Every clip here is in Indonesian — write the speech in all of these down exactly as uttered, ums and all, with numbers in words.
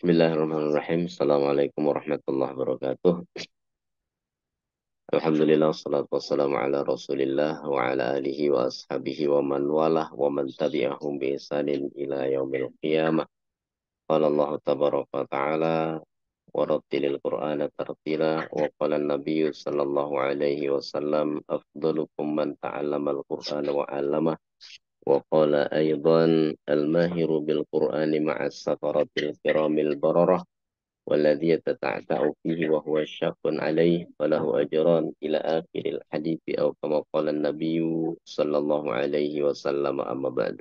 Bismillahirrahmanirrahim. Assalamualaikum warahmatullahi wabarakatuh. Alhamdulillah, wassalatu wassalamu ala rasulillah wa ala alihi wa ashabihi wa man walah wa man tabi'ahum bi ihsanin ila yaumil qiyamah. Qala Allah tabaraka wa ta'ala wa rattilil qur'ana tartila wa qala an-nabiyyu sallallahu alaihi wasallam afdalukum man ta'allama al-qur'ana wa 'allama wa qala aidan al-mahiru bil qur'ani ma'as safaratil kiramil bararah والذي يتتعتع فيه وهو شاق عليه فله أجران إلى آخر الحديث أو كما قال النبي صلى الله عليه وسلم أما بعد.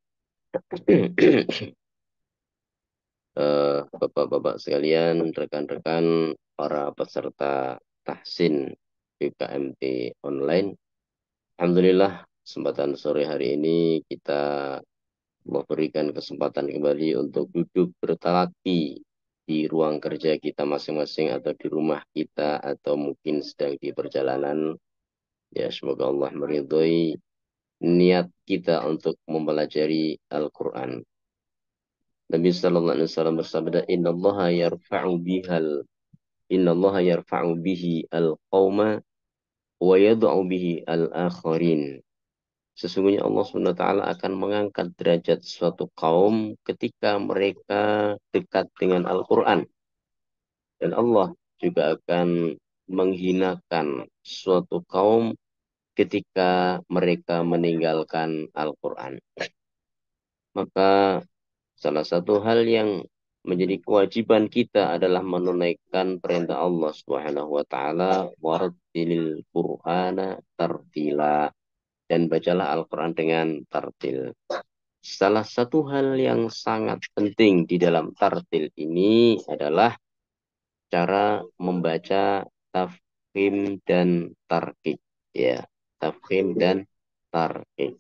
Eh, Bapak-bapak sekalian, rekan-rekan para peserta tahsin B K M T online. Alhamdulillah, kesempatan sore hari ini kita memberikan kesempatan kembali untuk duduk bertalaki di ruang kerja kita masing-masing atau di rumah kita atau mungkin sedang di perjalanan. Ya, semoga Allah meridhoi niat kita untuk mempelajari Al-Quran. Nabi Sallallahu Alaihi Wasallam bersabda, Inna Allah yarfa'u bihal Inna Allah yarfa'u bihi al-qawma wa yad'u bihi al-akharin. Sesungguhnya Allah subhanahu wa taala akan mengangkat derajat suatu kaum ketika mereka dekat dengan Al-Quran. Dan Allah juga akan menghinakan suatu kaum ketika mereka meninggalkan Al-Quran. Maka salah satu hal yang menjadi kewajiban kita adalah menunaikan perintah Allah Subhanahu wa taala, warattilil Qur'ana tartila, dan bacalah Al-Quran dengan tartil. Salah satu hal yang sangat penting di dalam tartil ini adalah cara membaca tafkhim dan tarqiq. Ya, tafkhim dan tarqiq.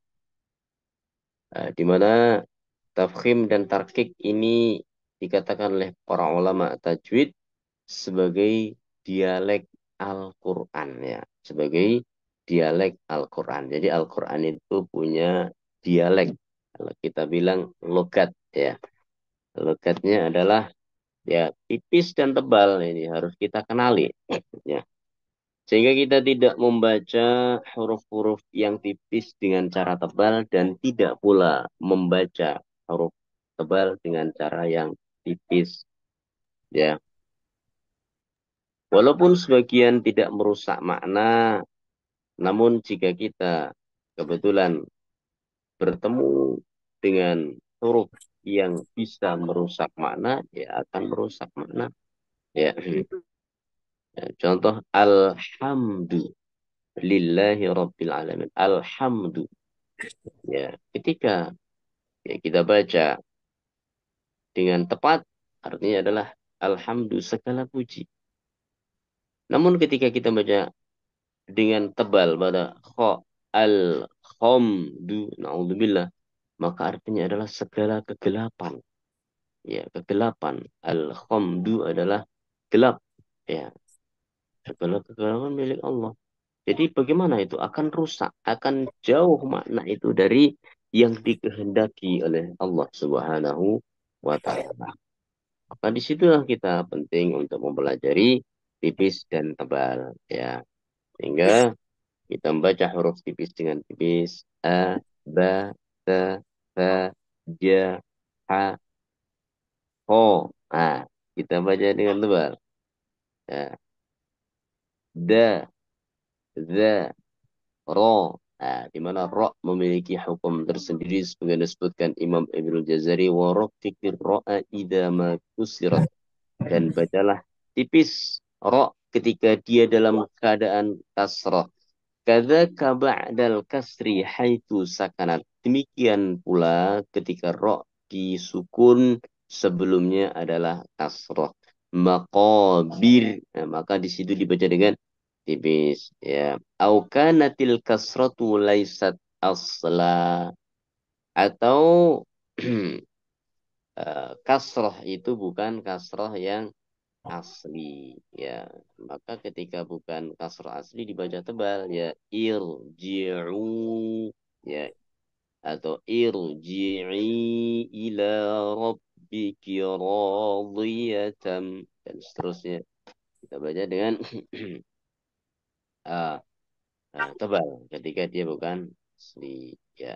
Nah, di mana tafkhim dan tarqiq ini dikatakan oleh para ulama tajwid sebagai dialek Al-Quran, ya, sebagai dialek Al-Quran. Jadi Al-Quran itu punya dialek. Kalau kita bilang logat, ya, logatnya adalah ya tipis dan tebal, ini harus kita kenali, ya. Sehingga kita tidak membaca huruf-huruf yang tipis dengan cara tebal dan tidak pula membaca huruf tebal dengan cara yang tipis, ya. Walaupun sebagian tidak merusak makna, namun jika kita kebetulan bertemu dengan huruf yang bisa merusak makna, ya akan merusak makna, ya. Ya, contoh alhamdu lillahi rabbil alamin. Alhamdu. Ya, ketika ya, kita baca dengan tepat, artinya adalah alhamdu segala puji. Namun ketika kita baca dengan tebal pada kha al khamdu naudzubillah, maka artinya adalah segala kegelapan. Ya, kegelapan. Al khamdu adalah gelap. Ya, segala kegelapan milik Allah. Jadi bagaimana itu akan rusak, akan jauh makna itu dari yang dikehendaki oleh Allah Subhanahu wa taala. Maka disitulah kita penting untuk mempelajari tipis dan tebal, ya. Sehingga kita membaca huruf tipis dengan tipis, a, ba, ta, ta, ja, ha, ho. Nah, kita baca dengan tebal. Ya. Da, za, ro. Nah, di mana ro memiliki hukum tersendiri sebagai disebutkan Imam Ibnu Jazari wa rafiqir ra'a idza ma kusirat, dan bacalah tipis ro ketika dia dalam keadaan kasrah. Kadzaka ba'dal kasri haitsu sakanat. Demikian pula ketika ro disukun sebelumnya adalah kasrah. Maqabir. Nah, maka di situ dibaca dengan tipis, ya. Au kanatil kasratu laisat asla, atau eh, kasroh itu bukan kasroh yang asli, ya. Maka ketika bukan kasroh asli dibaca tebal, ya, irji'u, ya, atau irji'i ila rabbiki radiyatan dan seterusnya. Kita baca dengan uh, uh, tebal ketika dia bukan asli ya.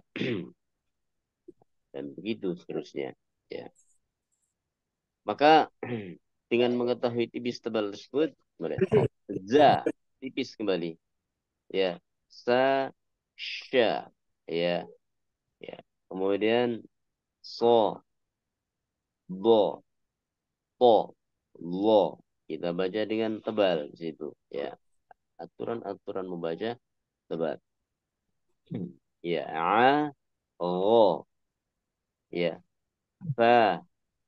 Dan begitu seterusnya ya. Maka dengan mengetahui tipis tebal tersebut boleh za tipis kembali ya, sa sya ya ya, kemudian so bo po lo, kita baca dengan tebal di situ ya, aturan-aturan membaca tebal ya. A ro ya, fa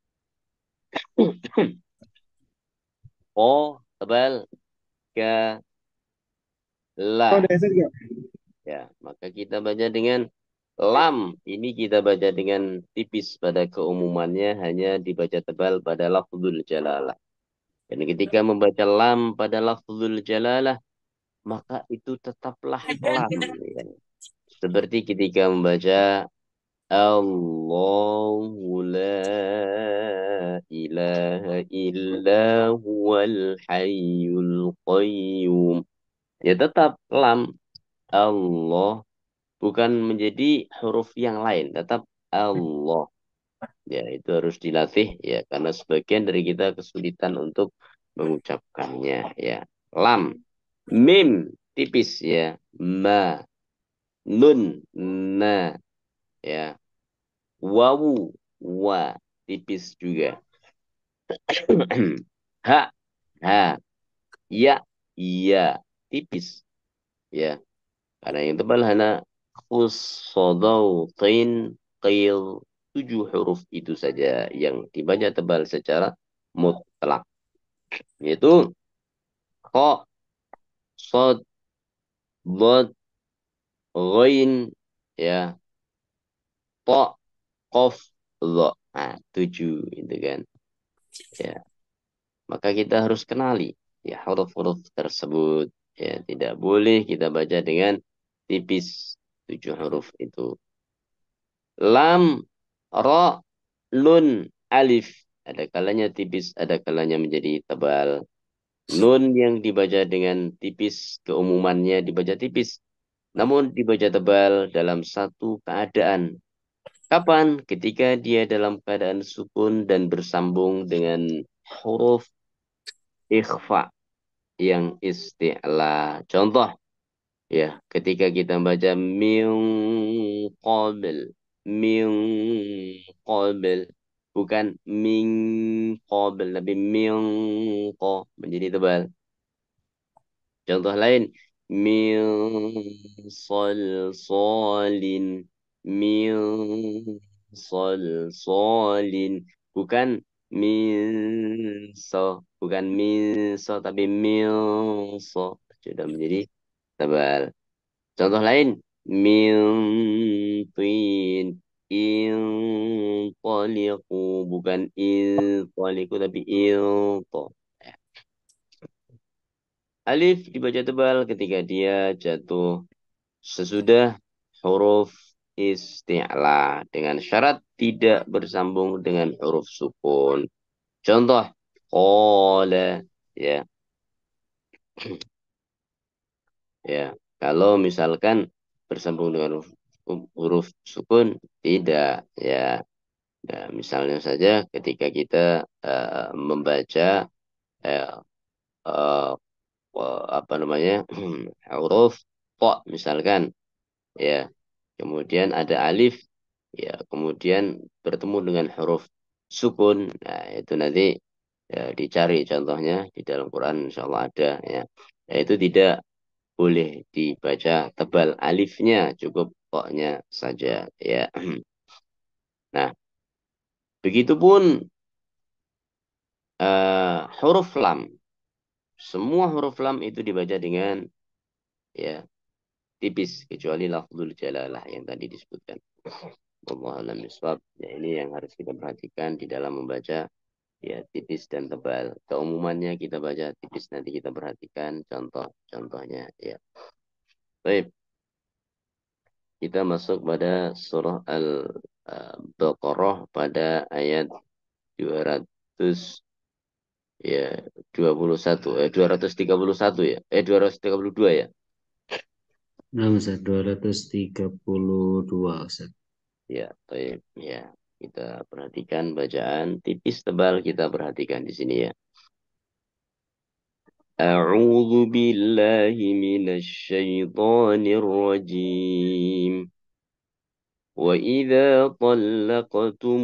o tebal, ka Oh, la udah Ustaz ya? ya. Maka kita baca dengan lam, ini kita baca dengan tipis pada keumumannya, hanya dibaca tebal pada lafzul jalalah. Dan ketika membaca lam pada lafzul jalalah, maka itu tetaplah lam. Ya. Seperti ketika membaca Allahu la ilaha illa huwal hayyul qayyum. Ya tetap lam. Allah bukan menjadi huruf yang lain, tetap Allah. Ya, itu harus dilatih ya, karena sebagian dari kita kesulitan untuk mengucapkannya ya. Lam, mim tipis ya, ma, nun, na ya, wawu, wa tipis juga. Ha, ha, ya, ya tipis ya. Karena yang tebal hana khusodautin qil, tujuh huruf itu saja yang dibaca tebal secara mutlak. Yaitu kha, sod, dod, ghain, ya, to, kof, lo. Nah, tujuh itu kan. Ya, maka kita harus kenali ya huruf-huruf tersebut. Ya, tidak boleh kita baca dengan tipis tujuh huruf itu. Lam, ro, nun, alif. Ada kalanya tipis, ada kalanya menjadi tebal. Nun yang dibaca dengan tipis, keumumannya dibaca tipis. Namun dibaca tebal dalam satu keadaan. Kapan? Ketika dia dalam keadaan sukun dan bersambung dengan huruf ikhfa yang isti'la. Contoh, ya, ketika kita baca min qabl, min qabl, bukan min qabl, tapi min qa, menjadi tebal. Contoh lain, min salsalin, min salsalin, bukan min so, bukan min so, tapi min so, sudah menjadi tebal. Contoh lain, min tin, in taliqu, bukan in taliqu, tapi in to. Alif dibaca tebal ketika dia jatuh sesudah huruf isti'la dengan syarat tidak bersambung dengan huruf sukun. Contoh, qala ya. Ya, kalau misalkan bersambung dengan huruf, huruf sukun tidak ya. Nah, misalnya saja ketika kita eh, membaca eh, eh, eh, apa namanya huruf po misalkan ya, kemudian ada alif ya, kemudian bertemu dengan huruf sukun, nah itu nanti ya, dicari contohnya di dalam Quran insya Allah ada ya. Ya itu tidak boleh dibaca tebal alifnya, cukup pokoknya saja ya. Nah, begitupun eh, huruf lam, semua huruf lam itu dibaca dengan ya tipis kecuali lafzul jalalah yang tadi disebutkan. Wallahu a'lam bishawab. Ya, ini yang harus kita perhatikan di dalam membaca ya tipis dan tebal. Keumumannya kita baca tipis, nanti kita perhatikan contoh-contohnya ya. Baik. kita masuk pada surah Al-Baqarah pada ayat dua ratus ya dua puluh satu eh dua ratus tiga puluh satu ya eh dua ratus tiga puluh dua ya. Nah, Ustaz, dua ratus tiga puluh dua, Ustaz. Ya, baik. Ya, kita perhatikan bacaan tipis tebal kita perhatikan di sini ya. A'udzu billahi minasyaitonir rajim. وإذا طلقتم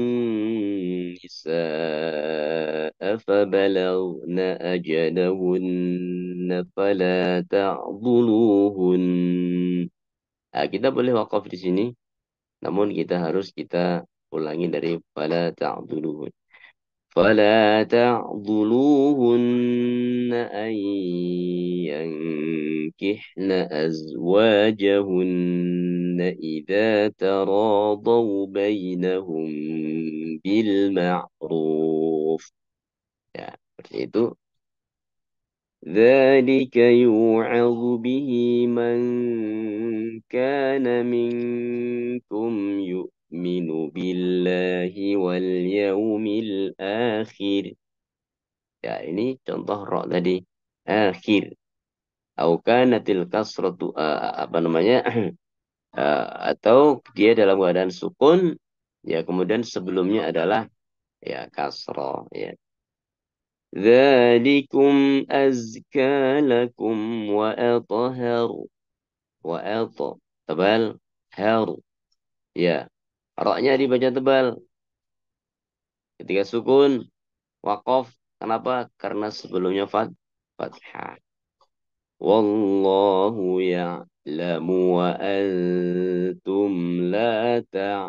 النساء فبلغن أجلهن فلا تعضلوهن. Nah, kita boleh wakaf di sini, namun kita harus kita ulangi dari fala ta'dhuluhun. فلا تعضلوهن أن ينكحن أزواجهن إذا تراضوا بينهم بالمعروف. Ya, seperti itu. ذلك يوعظ به من كان منكم يؤمن بالله واليوم الآخر. Ya, ini contoh ro tadi. Akhir. Au kanatil kasratu uh, apa namanya? uh, atau dia dalam keadaan sukun, ya kemudian sebelumnya adalah ya kasroh ya. ذلكم أزكى لكم وأطهر. وأط tebal haru ya. Roknya dibaca tebal. Ketika sukun waqaf. Kenapa? Karena sebelumnya fat fathah. Wallahu ya'lamu wa antum la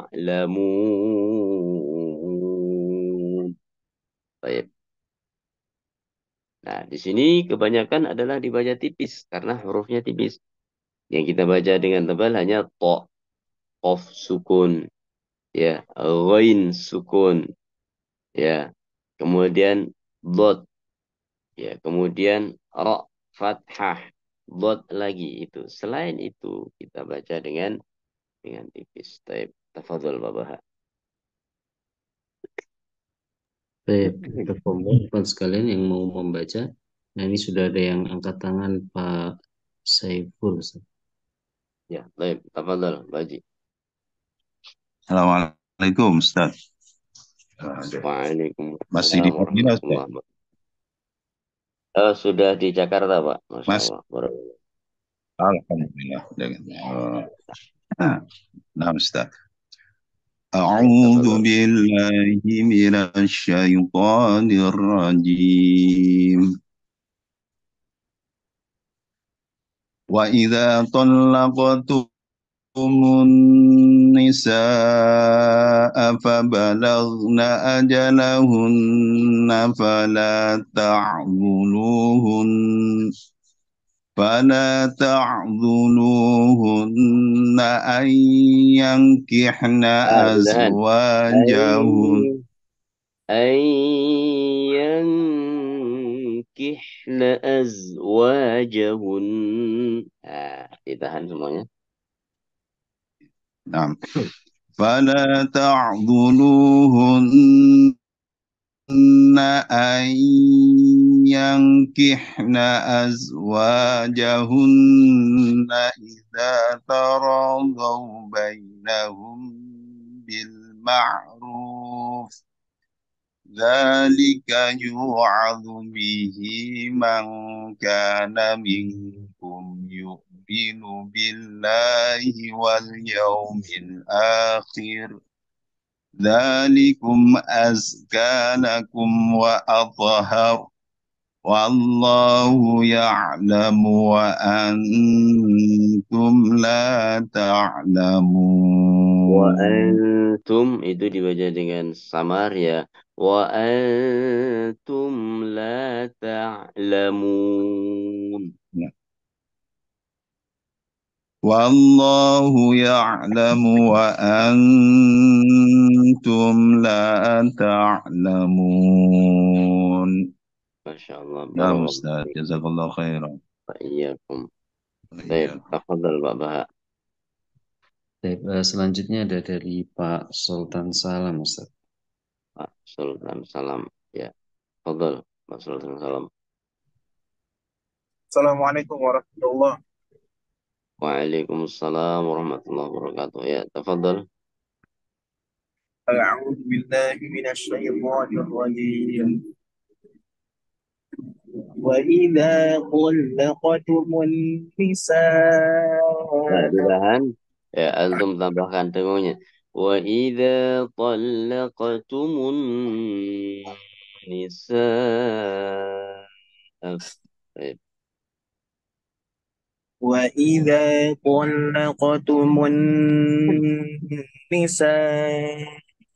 ta'lamun. Baik. Nah, di sini kebanyakan adalah dibaca tipis karena hurufnya tipis. Yang kita baca dengan tebal hanya to, qaf sukun, ya, ghain sukun, ya. Kemudian dot, ya, kemudian ra fathah, dot lagi itu. Selain itu kita baca dengan dengan tipis. Taib, tafadhol Bapak. Baik, kita teman sekalian yang mau membaca. Nah, ini sudah ada yang angkat tangan, Pak Saiful, Ustaz. Ya, taib, tafadhol, Baji. Assalamualaikum Ustaz. Masih Waalaikumsalam di Madinah Ustaz? warahmatullahi wabarakatuh. Oh, sudah di Jakarta, Pak. Masya Mas, Allah. Baru- Alhamdulillah. Oh. Nah, Ustaz. Baik, أعوذ tafadhol. بالله من الشيطان الرجيم. وإذا طلقتم النساء فبلغن أجلهن فلا تعضلوهن فلا تعضلوهن أن ينكحن Ah, mudahan. أزواجهن أن ينكحن أزواجهن. Ah, ditahan semuanya. نعم فلا تعضلوهن أن ينكحن أزواجهن إذا تراضوا بينهم بالمعروف ذلك يوعظ به من كان منكم يؤمن بالله واليوم الآخر ذلكم أزكى لكم وأطهر والله يعلم وأنتم لا Wa تعلمون. antum itu dibaca dengan samar ya. Wa antum la ta'lamun. والله يعلم وأنتم لا تعلمون. Masya Allah. نعم Barakallahu أستاذ fiik. جزاك الله خيرا. Wa iyyakum. Baik, إياكم. tafadhal Pak Baha. Baik, eh, selanjutnya ada dari Pak Sultan Salam, Ustaz. Pak Sultan Salam. Ya, fadal. Pak Sultan Salam. Assalamualaikum warahmatullahi. Waalaikumsalam warahmatullahi wabarakatuh. Ya, tafadhal. أعوذ بالله من الشيطان الرجيم وإذا طلقتم النساء Ya, ditahan. Ya, antum tambahkan dengunya. Wa idza talaqtumun nisaa. Baik. وإذا طلقتم النساء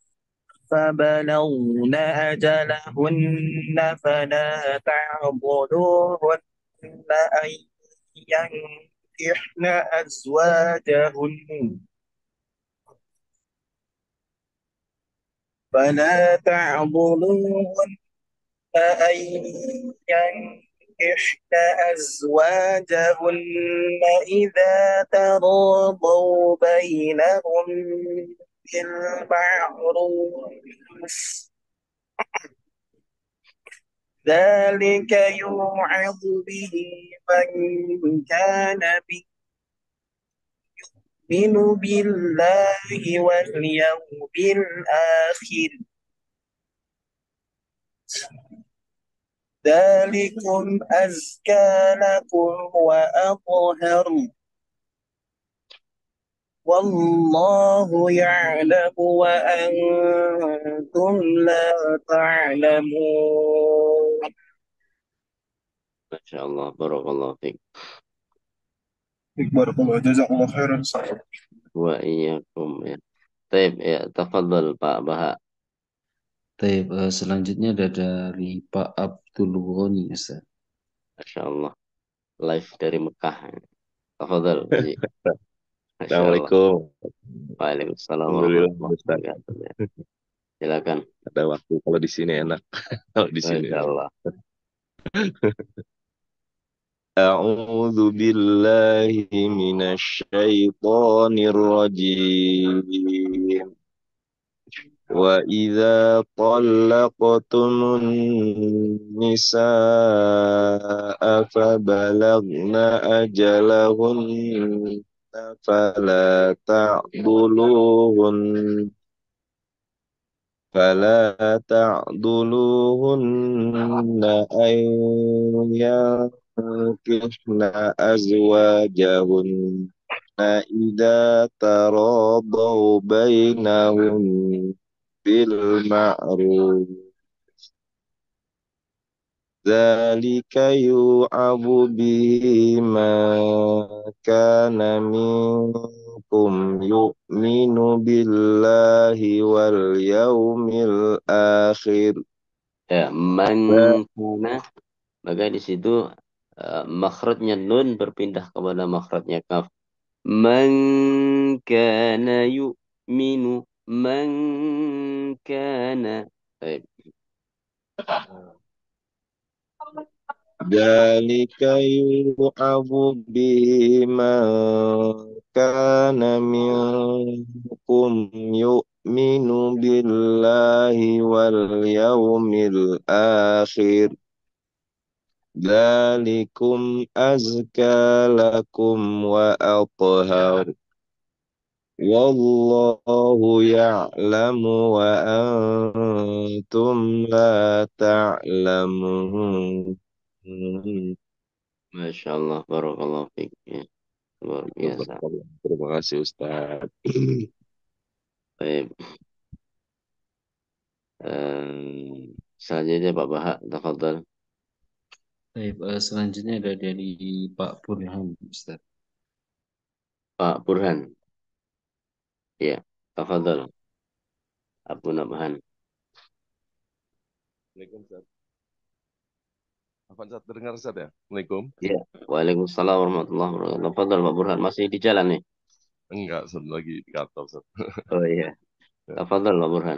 فبلغن أجلهن فلا تعضلوهن أن ينكحن أزواجهن فلا تعضلوهن أن ينكحن أزواجهن إذا تراضوا بينهم بالمعروف ذلك يوعظ به من كان يؤمن بالله واليوم الآخر ذلكم أزكى لكم وأطهر والله يعلم وأنتم لا تعلمون. Masya Allah, barakallahu fiik. Barakallah, jazakallah khairan. Wa iyyakum ya. Taib, ya, tafadhal Pak Baha. Baik, eh, selanjutnya ada dari Pak Abdul Ghani, Ustaz. Masya Allah. Live dari Mekah. Tafadhal, Pak Haji. Masya Allah. Assalamualaikum. Waalaikumsalam Alhamdulillah, warahmatullahi Ustaz. wabarakatuh. Ya. Silakan. Ada waktu kalau di sini enak. Kalau di sini Masya enak. Allah. A'udzu billahi minasyaitonir rajim. Wa idza talaqtumun nisaa fabalagna ajalahunna fala ta'dhuluhun فلا تعضلوهن أن ينكحن أزواجهن إذا تراضوا بينهم بالمعروف ذلك يوعظ به من كان منكم يؤمن بالله واليوم الآخر. Ya, man kana, maka di situ uh, makhrajnya nun berpindah kepada makhrajnya kaf. Man kana yu'minu, man kana. Baik. ذلك يوعظ به من كان منكم يؤمن بالله واليوم الآخر ذلكم أزكى لكم وأطهر والله يعلم وأنتم لا تعلمون. Masya Allah, barakallahu fiik. Ya, luar biasa. Terima kasih Ustaz. Baik. Um, selanjutnya Pak Baha, tafadhal. Baik, eh, selanjutnya ada dari Pak Burhan, Ustaz. Pak Burhan. Ya, tafadhal. Abu Nabhan. Assalamualaikum Ustaz. Apa Ustaz terdengar Ustaz ya? Assalamualaikum. Ya, waalaikumsalam warahmatullahi wabarakatuh. Tafadhal Pak Burhan, masih di jalan nih? Enggak, Ustaz lagi di kantor Ustaz. Oh iya. Ya. Tafadhal Pak Burhan.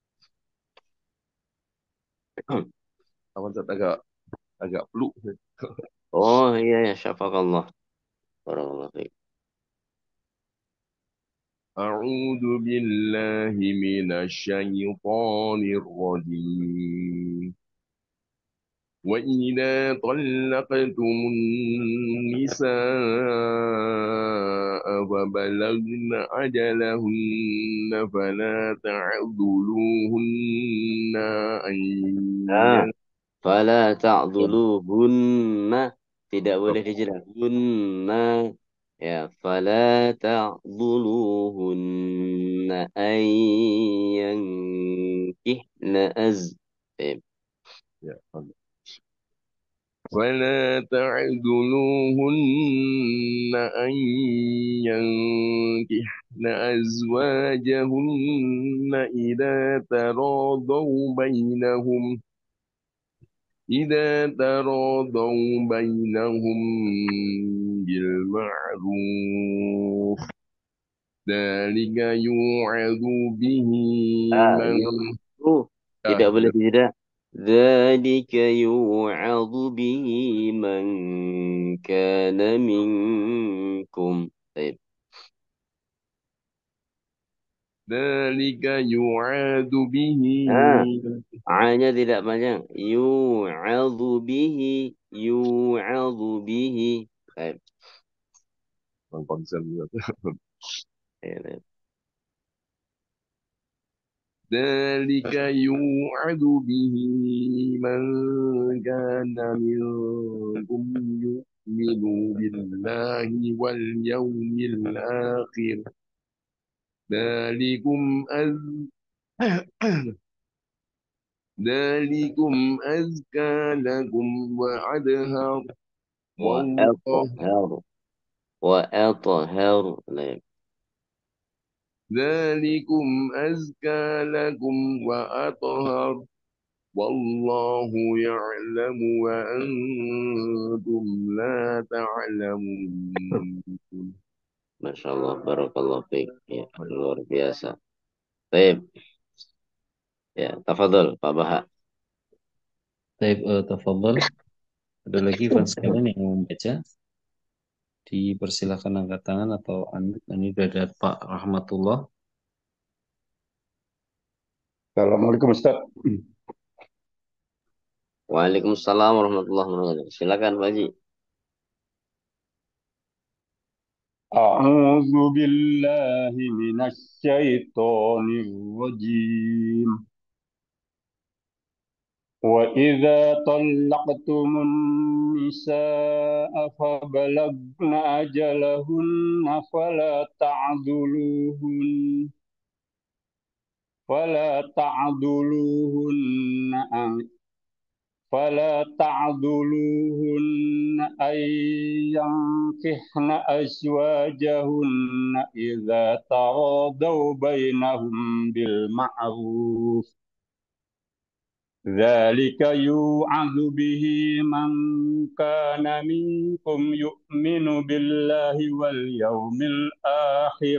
Apa Ustaz agak agak flu. Oh iya ya, syafakallah. Barakallahu fiik. أعوذ بالله من الشيطان الرجيم وإذا طلقتم النساء فبلغن أجلهن فلا تعضلوهن أن Ah, ين- fala ta'dhuluhunna. Tidak boleh dijelas. Hunna. Ya, fala ta'dhuluhunna ayyankihna az. Eh, Ya, فلا تعدلوهن أن ينكحن أزواجهن إذا تراضوا بينهم إذا تراضوا بينهم بالمعروف ذلك يوعظ به ah, من yu'adhu. آه Tidak boleh tidak. Dzalika yu'adhu bihi man kana minkum. Baik. ذلك يوعظ به Ah, A-nya tidak panjang. Yu'adhu bihi. Yu'adhu bihi. Baik. Bang konsen juga. Ya, baik. ذلك يوعظ به من كان منكم يؤمن بالله واليوم الآخر ذلكم أز ذلكم أزكى لكم وأطهر والله وأطهر. وأطهر. Baik. ذلكم أزكى لكم وأطهر والله يعلم وأنتم لا تعلمون. Masya Allah. Barakallah fiik. Ya, luar biasa. Baik. Ya, tafadhol Pak Baha. Taib, uh, tafadhal. Ada lagi fans sekalian yang mau membaca? Dipersilakan angkat tangan atau unmute. Ini sudah ada Pak Rahmatullah. Assalamualaikum Ustaz. Waalaikumsalam warahmatullahi wabarakatuh. Silakan Pak Haji. A'udzu billahi minasy syaithanir rajim. Wa idza talaqtumun nisaa fabalagna ajalahunna fala ta'dhuluhun fala ta'dhuluhunna an فلا تعضلوهن أن ينكحن أزواجهن إذا تراضوا بينهم بالمعروف ذلك يوعظ به من كان منكم يؤمن بالله واليوم الآخر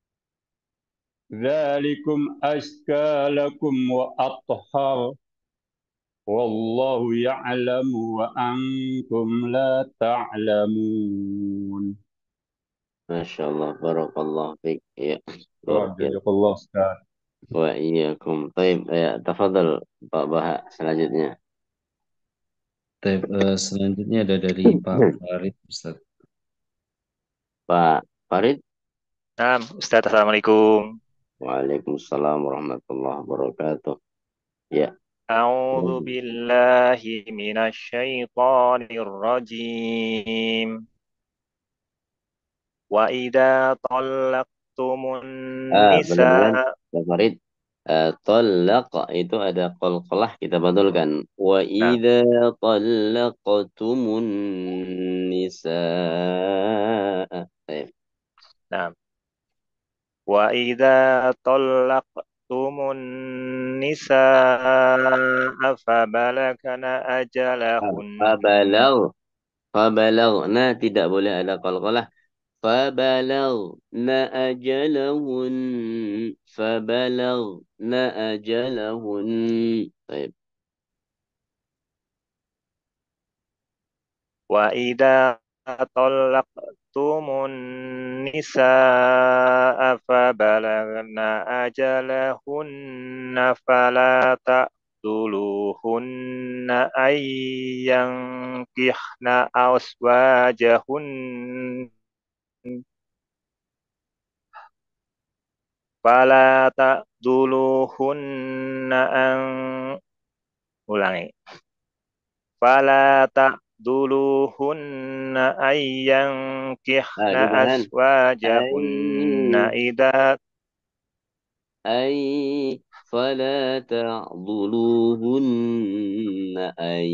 ذلكم أزكى لكم وأطهر والله يعلم وأنتم لا تعلمون. Masya Allah. Barakallah fiik. Ya, luar Oh, biasa. jazakallah Ustaz. Wa iyyakum. Baik. Ya, tafadhol Pak Baha selanjutnya. Taib, uh, selanjutnya ada dari Pak Farid, Ustaz. Pak Farid. Nah, Ustaz, Assalamualaikum. Waalaikumsalam warahmatullahi wabarakatuh. Ya. A'udzu billahi minasy syaithanir rajim. Wa idza talaqtumun Ah, benar-benar nisa Pak Farid. Uh, Talaq itu ada qalqalah kita betulkan. Wa Nah, idza talaqtumun nisaa. Baik. nah. Wa idza talaqtumun nisaa fabalagna Ah, ajalahun. Fabalag. Fabalagna tidak boleh ada qalqalah. فبلغن أجلهن فبلغن أجلهن طيب Wa idza طلقتم النساء فبلغن أجلهن فلا تقتلوهن أن ينكحن أزواجهن فلا تقتلوهن أن ulangi فلا تقتلوهن أن ينكحن Ah, ditahan. أزواجهن Ay, إذا ay, fala ta'dhuluhunna ay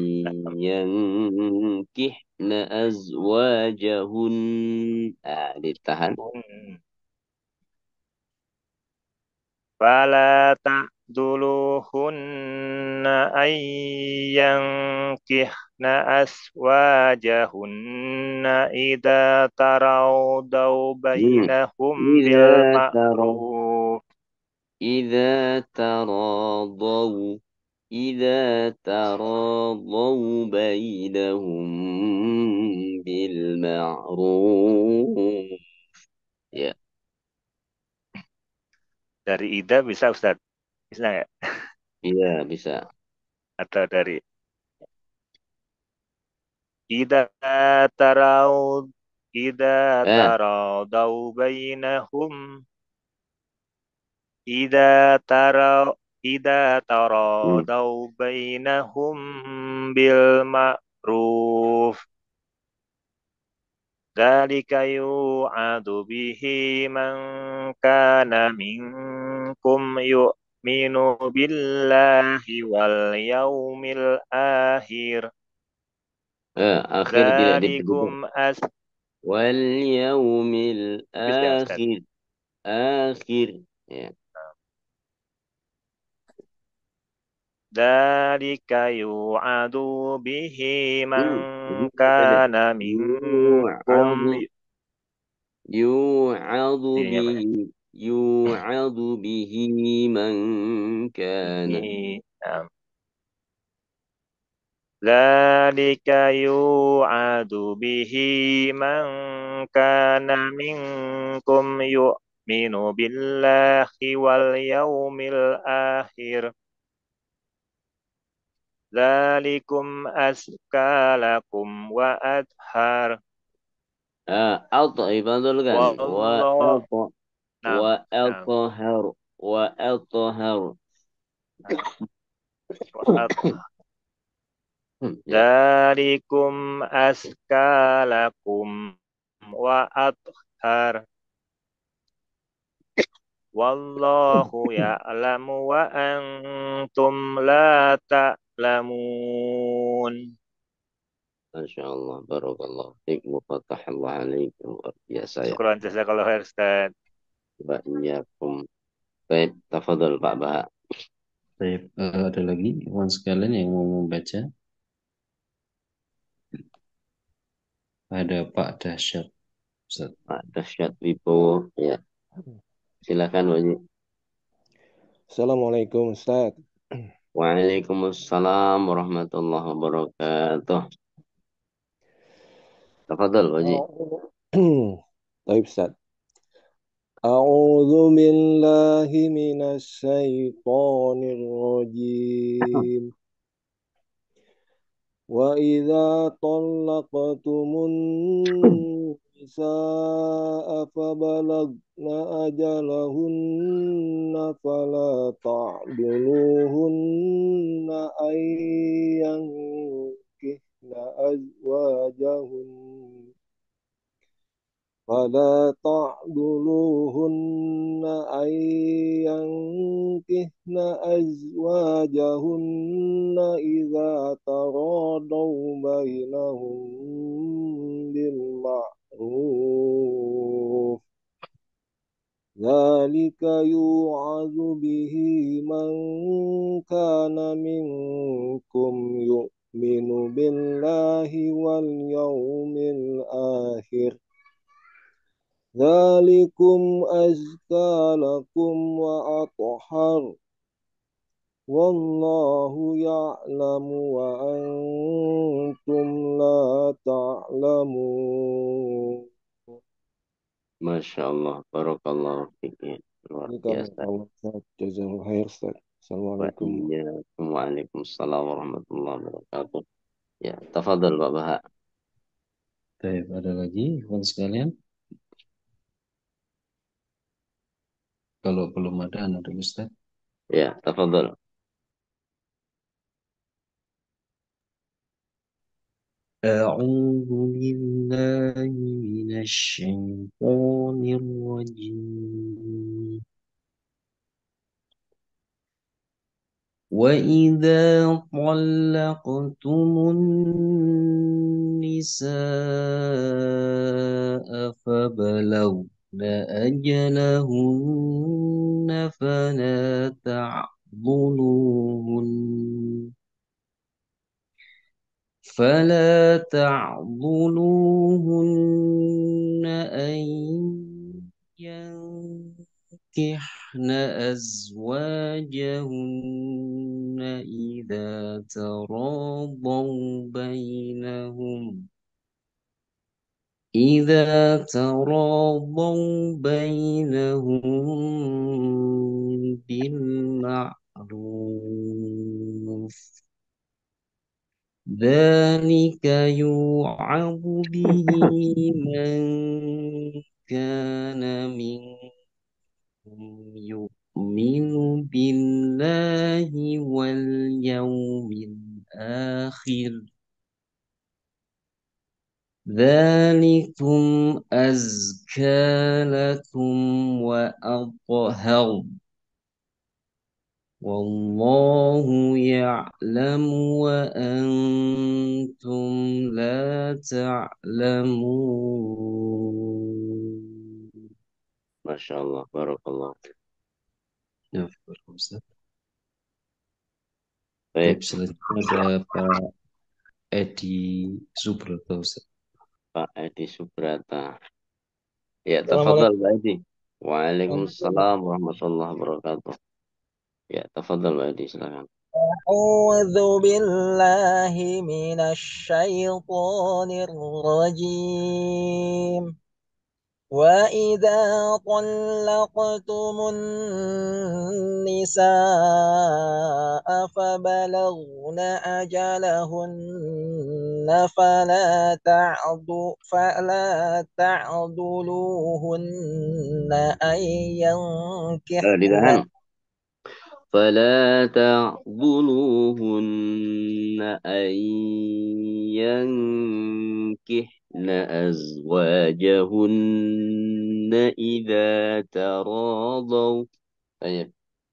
yankihna azwajahun. Ah, ditahan. فلا تعذلوهن أن ينكحن أزواجهن إذا تراضوا بينهم إذا ترى بالمعروف إذا تراضوا إذا تراضوا بينهم بالمعروف. Ya, dari ida bisa Ustaz? Bisa nggak? iya bisa. Atau dari ida taraud ida Eh, taradau bainahum ida tarau ida hmm. taradau bainahum bil ma'ruf dzalika yu'adu bihi man kana minkum yu'minu billahi wal yaumil akhir Eh, akhir tidak diperlukan. dzalikum as Wal yaumil habis kan Ustaz? akhir. Akhir. Ya. Dzalika yu'adu bihi man Hmm. kana minkum Yu'adu yu'adu Ini apa ya? bihi yu'adu bihi man kana. Ini um, Dzalika yu'adu bihi man kana minkum yu'minu billahi wal yaumil akhir Dzalikum azka lakum wa adhar Ah, alto ibadul kan. Wa wallah alto nam wa nam alto har wa alto har. wa adhar Hmm, ya. Dzalikum azka lakum wa adhar Wallahu ya'lamu wa antum la ta'lamun. Masya Allah, barakallahu fiik, mufatahallah alaik, luar biasa ya. Syukran jazakallahu khair Ustaz. Wa iyyakum. Baik, tafadhol Pak Baha. Baik, eh, ada lagi ikhwan sekalian yang mau membaca? Ada Pak Dahsyat. Ustaz. Pak Dahsyat Wibowo, ya. Silakan Wajib. Assalamualaikum Ustaz. Waalaikumsalam warahmatullahi wabarakatuh. Tafadhol Wajib. Baik Ustaz. A'udzu billahi minasy syaithanir rajim. Wa idza talaqtumun nisaa fabalagna ajalahunna fala ta'duluhunna ayyankihna azwajahunna فلا تعضلوهن أن ينكحن أزواجهن إذا تراضوا بينهم بالمعروف ذلك يوعظ به من كان منكم يؤمن بالله واليوم الآخر ذلكم أزكى لكم وأطهر والله يعلم وأنتم لا تعلمون. Masya Allah, barakallahu fiik. Ya, luar Demikian biasa. Allah Ustaz. Jazakallahu khair Ustaz. Assalamualaikum. Waalaikumsalam warahmatullahi wabarakatuh. Ya, tafadhal Pak Baha. Baik, ada lagi kawan sekalian? Kalau belum ada, ada Ustaz. Ya, tafadhal. أعوذ بالله من الشيطان الرجيم. وإذا طلقتم النساء فبلغن أجلهن فلا تعضلوهن فلا تعضلوهن أن ينكحن أزواجهن إذا تراضوا بينهم إذا تراضوا بينهم بالمعروف ذلك يوعظ به من كان منكم يؤمن بالله واليوم الآخر ذلكم أزكى لكم وأطهر والله يعلم وأنتم لا تعلمون. Masya Allah, barakallahu fiik. Ya, Ustaz. Baik, Baik, selanjutnya ada Pak Edi Subrata, Ustaz. Pak Edi Subrata. Ya, Assalamualaikum. tafadhal Pak Edi. Waalaikumsalam warahmatullahi wabarakatuh. Ya, tafadhal Pak Edi, silakan. أعوذ بالله من الشيطان الرجيم. وإذا طلقتم النساء فبلغن أجلهن فلا تعض فلا تعضلوهن أن Eh, ditahan. ينكحن فلا تعضلوهن أن ينكحن أزواجهن إذا تراضوا. طيب.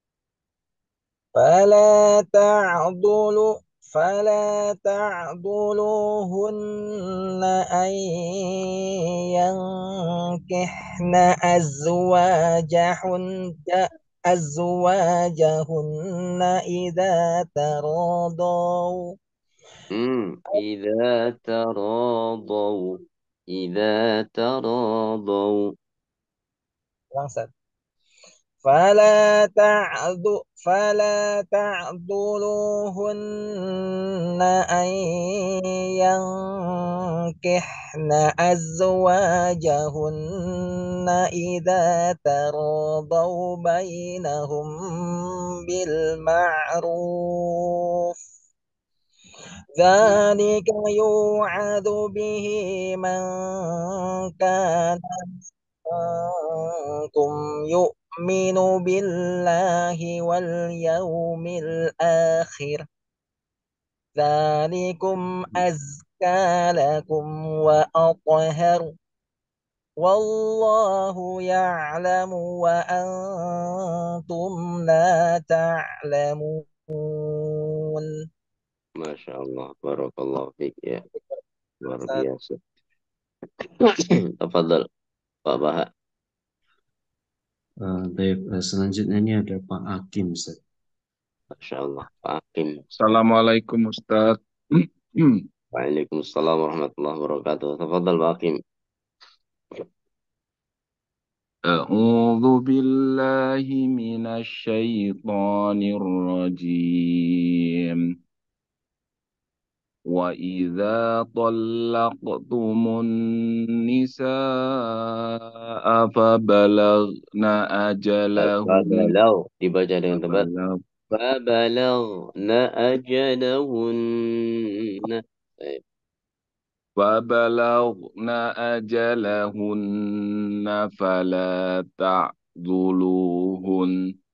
فلا تعضلوا فلا تعضلوهن أن ينكحن أزواجهن أزواجهن إذا تراضوا Hmm. إذا تراضوا إذا تراضوا langsat. فلا تعد فلا تعضلوهن أن ينكحن أزواجهن إذا تراضوا بينهم بالمعروف ذلك يوعظ به من كان منكم يؤمن بالله واليوم الآخر ذلكم أزكى لكم وأطهر والله يعلم وأنتم لا تعلمون. Masya Allah, barakallahu fiik. Ya, luar biasa. Tafadhal Pak Baha. Uh, baik, uh, selanjutnya ini ada Pak Hakim, Ustaz. Masya Allah, Pak Hakim. Assalamualaikum Ustaz. Waalaikumsalam warahmatullahi wabarakatuh. Tafadhal Pak Hakim. أعوذ بالله من الشيطان الرجيم وإذا طلقتم النساء فبلغن أجلهن Fabalau dibaca dengan tebal. فبلغ Fabalagna ajalahunna. Baik. فبلغن أجلهن فلا تعذلوهن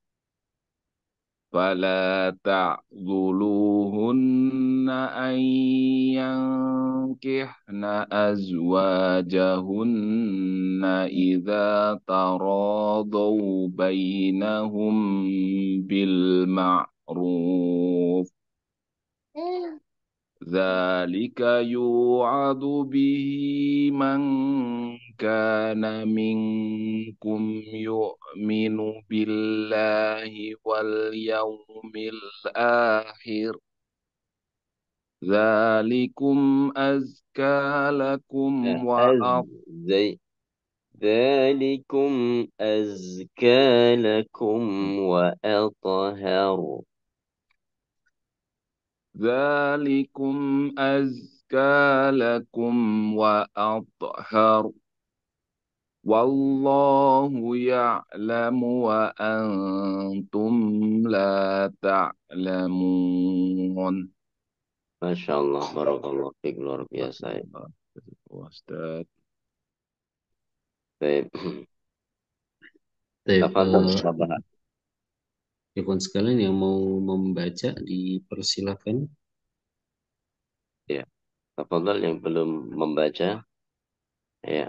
فلا تعذلوهن أن ينكحن أزواجهن إذا تراضوا بينهم بالمعروف ذلك يوعظ به من كان منكم يؤمن بالله واليوم الآخر ذلكم أزكى لكم Nah, az وأطهر zai Dzalikum azka lakum wa atharu. ذلكم أزكى لكم وأطهر والله يعلم وأنتم لا تعلمون. Masya Allah, barakallah fiik, luar biasa ya. Ustaz. Baik. Baik, Tafadhol, eh, Bapak. ikhwan sekalian yang mau membaca dipersilakan. Ya, tafadhol yang belum membaca. Ya,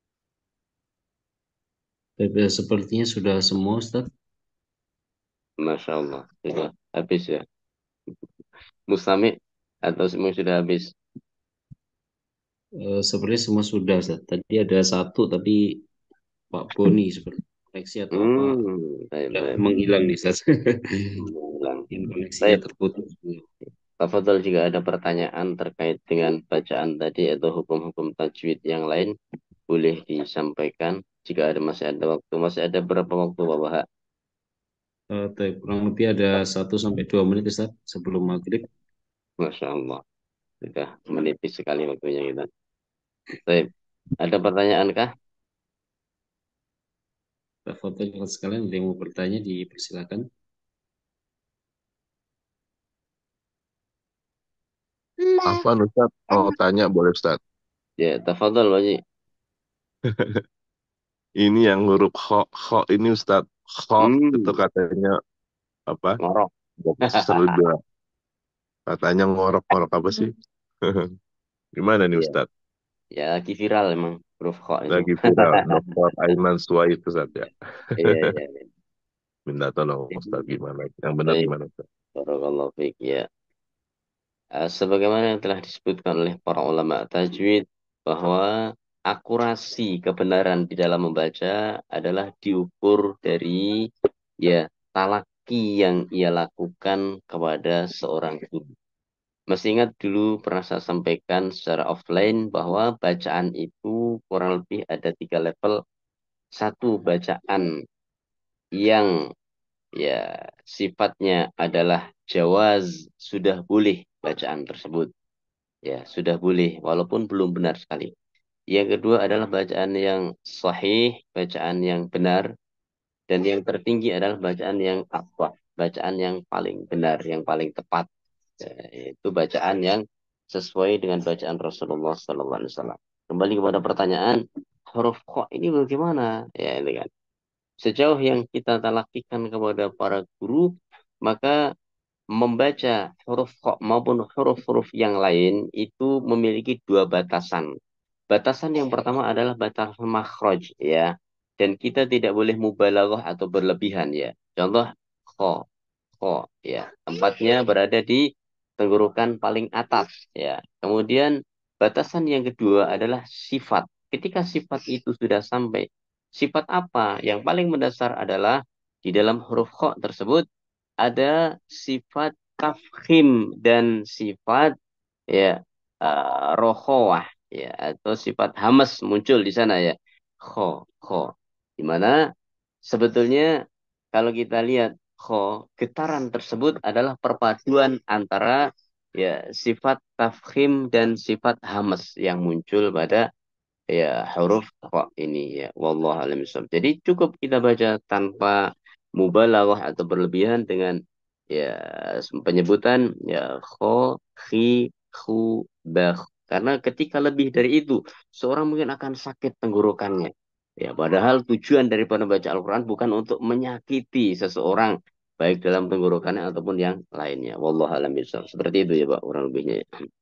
Baik, eh, sepertinya sudah semua, Ustaz. Masya Allah. Sudah habis ya. Mustami atau semua sudah habis? Eh, sepertinya semua sudah, Ustaz. Tadi ada satu, tapi Pak Boni seperti koneksi atau apa Hmm, baik, udah baik. menghilang nih, Ustaz. Menghilang. Mungkin koneksinya Baik. terputus. Tafadhol jika ada pertanyaan terkait dengan bacaan tadi atau hukum-hukum tajwid yang lain, boleh disampaikan. Jika ada masih ada waktu, masih ada berapa waktu Bapak? Eh, baik, kurang lebih ada satu sampai dua menit, Ustaz, sebelum maghrib. Masya Allah, sudah menipis sekali waktunya kita. Baik, ada pertanyaan kah? Pak foto ikhwan sekalian, ada yang mau bertanya dipersilakan. Apa Ustaz? Mau tanya boleh Ustaz? Ya, tafadhol Wajib. Ini yang huruf kho, kho ini Ustaz. Kho Hmm, itu katanya apa? ngorok. Seludra. Katanya ngorok-ngorok apa sih? Gimana nih Iya, Ustaz? ya lagi viral emang huruf kho itu. Lagi viral. Dokter Aiman Suwaid Ustaz ya. Iya, iya, iya. Minta tolong Ustaz gimana? Yang benar Baik, gimana Ustaz? barakallahu fiik ya. Eh, sebagaimana yang telah disebutkan oleh para ulama tajwid bahwa akurasi kebenaran di dalam membaca adalah diukur dari ya talaki yang ia lakukan kepada seorang guru. Masih ingat dulu pernah saya sampaikan secara offline bahwa bacaan itu kurang lebih ada tiga level. Satu, bacaan yang ya sifatnya adalah jawaz, sudah boleh bacaan tersebut. Ya, sudah boleh, walaupun belum benar sekali. Yang kedua adalah bacaan yang sahih, bacaan yang benar. Dan yang tertinggi adalah bacaan yang aqwa, bacaan yang paling benar, yang paling tepat. Ya, itu bacaan yang sesuai dengan bacaan Rasulullah sallallahu alaihi wasallam. Kembali kepada pertanyaan, huruf kha ini bagaimana? Ya, ini kan. Sejauh yang kita talakikan kepada para guru, maka membaca huruf kha maupun huruf-huruf yang lain itu memiliki dua batasan. Batasan yang pertama adalah batasan makhraj ya. Dan kita tidak boleh mubalaghah atau berlebihan ya. Contoh kha, kha ya. Tempatnya berada di tenggorokan paling atas ya. Kemudian batasan yang kedua adalah sifat. Ketika sifat itu sudah sampai, sifat apa? Yang paling mendasar adalah di dalam huruf kha tersebut ada sifat tafkhim dan sifat ya uh, rokhawah ya atau sifat hamas muncul di sana ya. Kho, kho. Di mana sebetulnya kalau kita lihat kho, getaran tersebut adalah perpaduan antara ya sifat tafkhim dan sifat hamas yang muncul pada ya huruf kho ini ya. Wallahu a'lam bishawab. Jadi cukup kita baca tanpa mubalaghah atau berlebihan dengan ya penyebutan ya kho, khi, khu, bah. Karena ketika lebih dari itu, seorang mungkin akan sakit tenggorokannya. Ya, padahal tujuan daripada baca Al-Quran bukan untuk menyakiti seseorang, baik dalam tenggorokannya ataupun yang lainnya. Wallahu a'lam bishawab. Seperti itu ya Pak, kurang lebihnya.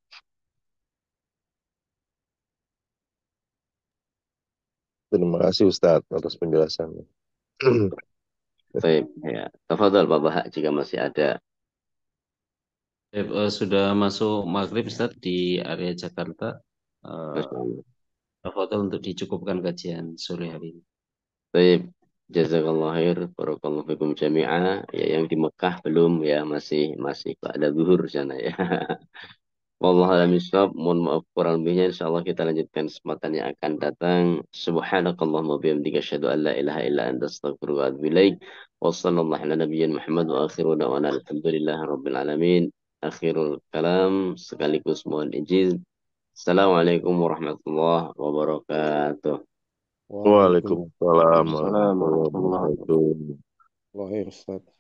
Terima kasih Ustadz atas penjelasannya. Baik, ya. Tafadhal Pak Bahak jika masih ada. Eh, eh, sudah masuk maghrib Ustaz di area Jakarta. Eh, Masya Allah. Tafadhol untuk dicukupkan kajian sore hari ini. Baik, jazakallah khair, barakallahu fikum jami'ah. Ya, yang di Mekah belum ya, masih masih ada zuhur sana ya. Wallahu a'lam bishawab. Mohon maaf kurang lebihnya, insyaallah kita lanjutkan kesempatan yang akan datang. Subhanakallahumma wa bihamdika asyhadu an la ilaha illa anta astaghfiruka wa atubu ilaik. Wa sallallahu ala nabiyyina Muhammad wa akhiru da'wana alhamdulillahi rabbil alamin. Akhirul kalam sekaligus mohon izin. Assalamualaikum warahmatullahi wabarakatuh. Waalaikumsalam Waalaikumsalam warahmatullahi warahmatullahi wabarakatuh. wabarakatuh. Wahai Ustadz.